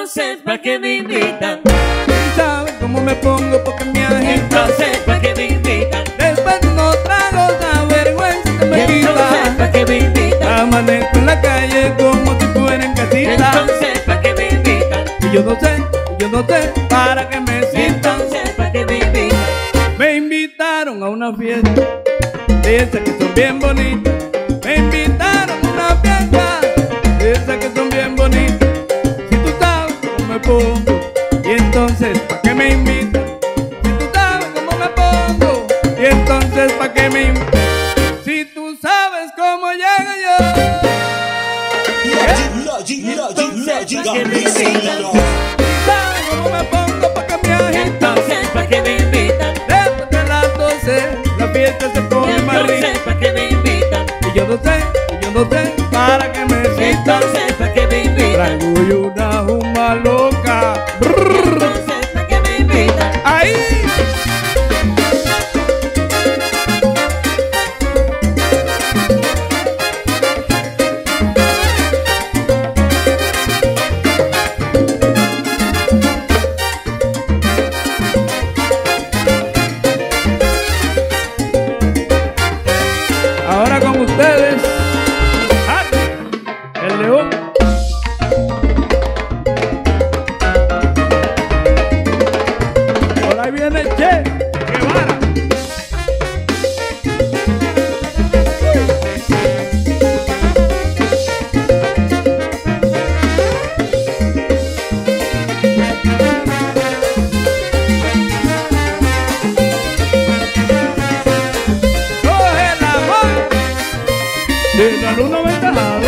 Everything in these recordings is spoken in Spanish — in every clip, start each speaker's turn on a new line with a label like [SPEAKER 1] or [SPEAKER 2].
[SPEAKER 1] entonces ¿pa' qué me invitan?
[SPEAKER 2] ¿Sabes cómo me pongo? Porque me agita.
[SPEAKER 1] Entonces ¿pa' qué me invitan?
[SPEAKER 2] Después de unos tragos la vergüenza se me
[SPEAKER 1] Entonces
[SPEAKER 2] quita.
[SPEAKER 1] ¿pa' qué me invitan?
[SPEAKER 2] Amanezco en la calle como si fuera en casita.
[SPEAKER 1] Entonces ¿pa' qué me invitan?
[SPEAKER 2] Y yo no sé para qué me citan.
[SPEAKER 1] Entonces ¿pa' qué me invitan?
[SPEAKER 2] Me invitaron a una fiesta de esas que son bien bonitas. Me invitaron a una fiesta de esas que son bien bonitas. Si tú sabes cómo me pongo, y entonces ¿pa' qué me invitan? Si tú sabes cómo me pongo, y entonces ¿pa' qué me invitan? Si tú sabes cómo llego yo.
[SPEAKER 1] Entonces ¿pa' qué me invitan?
[SPEAKER 2] ¿Sabes cómo me pongo? ¿Pa' qué me agita?
[SPEAKER 1] Entonces ¿pa' qué me invitan?
[SPEAKER 2] Después de las 12 la fiesta se pone más rica.
[SPEAKER 1] Entonces ¿pa' qué me invitan?
[SPEAKER 2] Y yo no sé para qué me citan.
[SPEAKER 1] Entonces ¿pa' qué me invitan?
[SPEAKER 2] Traigo yo una juma loca.
[SPEAKER 1] Entonces ¿pa' qué me invitan?
[SPEAKER 2] ¡Ahí! Ahora con ustedes, Harry, el león. Por ahí viene el Che Guevara. Coge el amor de la luna aventajado.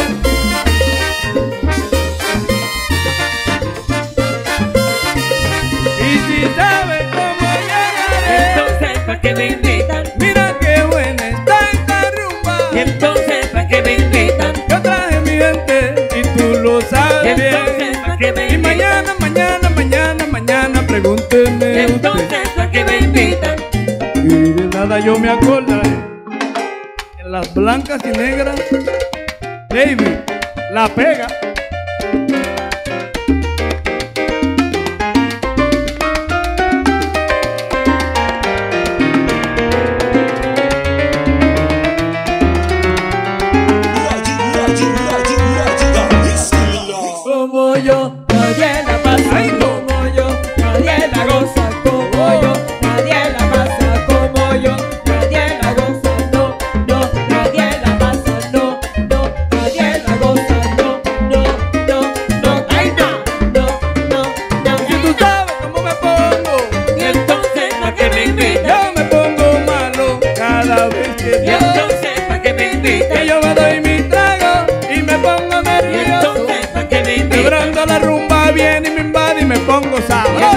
[SPEAKER 2] Y si sabes cómo llegaré,
[SPEAKER 1] Entonces ¿pa' qué me invitan?
[SPEAKER 2] mira qué buena está esta rumba.
[SPEAKER 1] Entonces ¿pa' qué me invitan?
[SPEAKER 2] Yo traje mi gente y tú lo sabes
[SPEAKER 1] Entonces
[SPEAKER 2] bien.
[SPEAKER 1] ¿pa' qué me
[SPEAKER 2] Y
[SPEAKER 1] invitan?
[SPEAKER 2] mañana, pregúntenme
[SPEAKER 1] Entonces ¿pa' qué me invitan?
[SPEAKER 2] usted. Y de nada yo me acordaré. En las blancas y negras, David la pega.
[SPEAKER 1] Como yo, nadie la pasa como yo, nadie la goza como yo, nadie la pasa como yo, nadie la goza, no, no, nadie la pasa, no, no, nadie la goza, no, no, no, no, ay no, no, no,
[SPEAKER 2] Si tú sabes cómo me pongo,
[SPEAKER 1] y entonces ¿pa' qué me invitan?
[SPEAKER 2] yo me pongo malo cada vez que
[SPEAKER 1] Y entonces ¿pa' qué me invitan?
[SPEAKER 2] que yo me doy mi trago y me pongo
[SPEAKER 1] Y
[SPEAKER 2] nervioso.
[SPEAKER 1] entonces ¿pa' qué me invitan?
[SPEAKER 2] Quebrando la rumba viene y me invade y me pongo sabroso.